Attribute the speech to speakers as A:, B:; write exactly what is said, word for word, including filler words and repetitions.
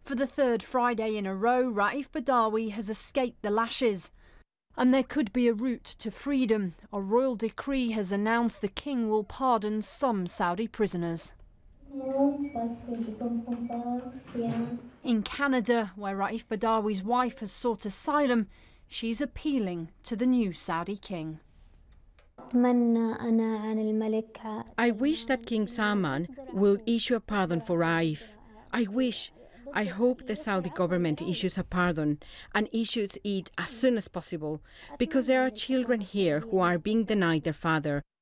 A: For the third Friday in a row, Raif Badawi has escaped the lashes. And there could be a route to freedom. A royal decree has announced the king will pardon some Saudi prisoners. In Canada, where Raif Badawi's wife has sought asylum, she's appealing to the new Saudi king.
B: I wish that King Salman will issue a pardon for Raif. I wish, I hope the Saudi government issues a pardon and issues it as soon as possible, because there are children here who are being denied their father.